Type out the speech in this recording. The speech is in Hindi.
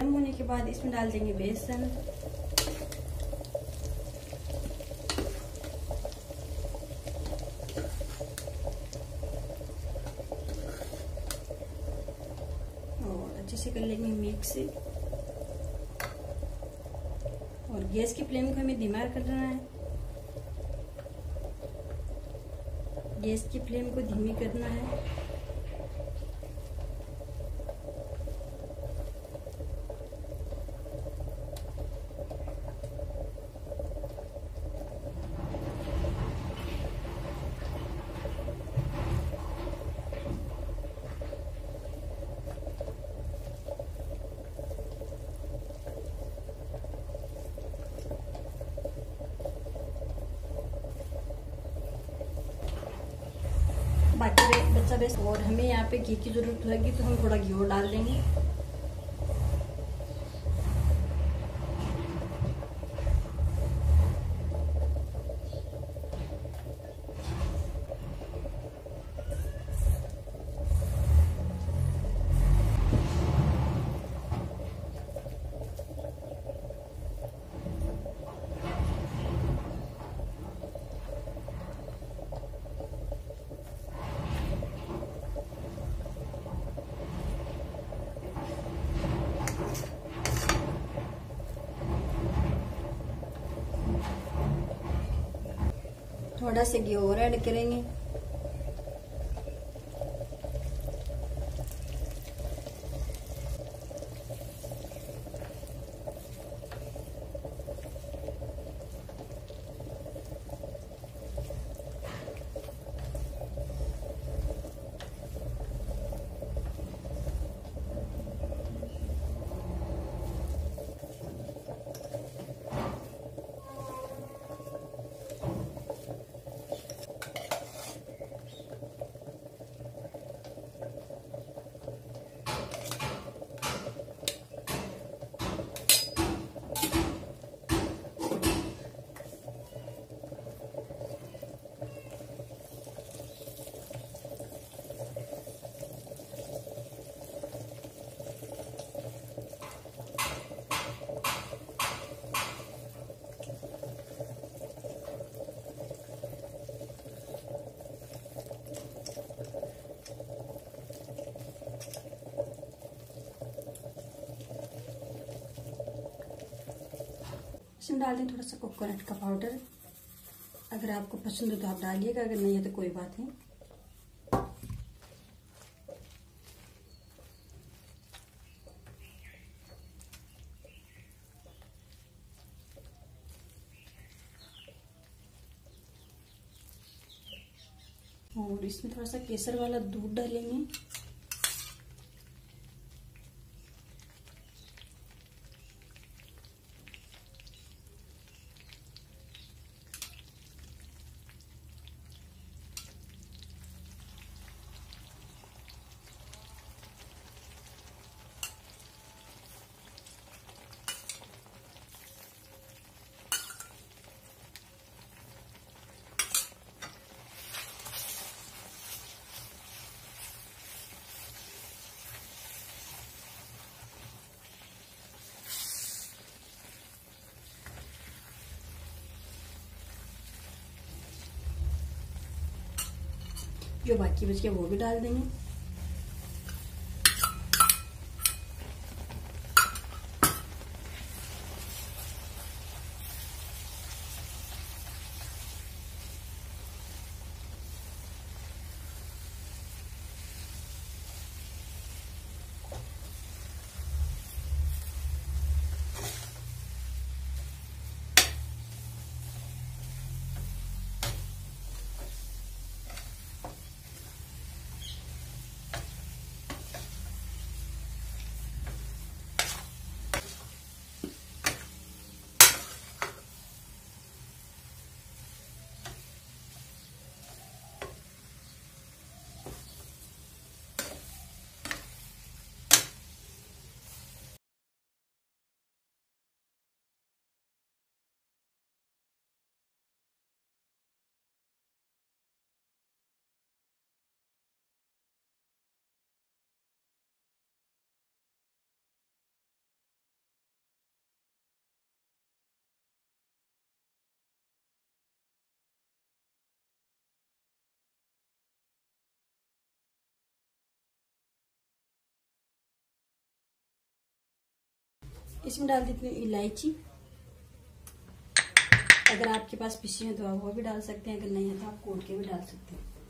गर्म होने के बाद इसमें डाल देंगे बेसन। और अच्छे से कर लेंगे मिक्स। और गैस की फ्लेम को हमें धीमा करना है। गैस की फ्लेम को धीमी करना है। बाकी बच्चा बेस। और हमें यहाँ पे घी की जरूरत होगी तो हम थोड़ा घी और डाल देंगे। थोड़ा सा घी और ऐड करेंगे। इसमें डाल दें थोड़ा सा कोकोनट का पाउडर। अगर आपको पसंद हो तो आप डालिएगा, अगर नहीं है तो कोई बात नहीं। और इसमें थोड़ा सा केसर वाला दूध डालेंगे। जो बाकी बच गया वो भी डाल देंगे। इसमें डाल देती हूँ इलायची। अगर आपके पास पिसी है तो आप वो भी डाल सकते हैं, अगर नहीं है तो आप कूट के भी डाल सकते हैं।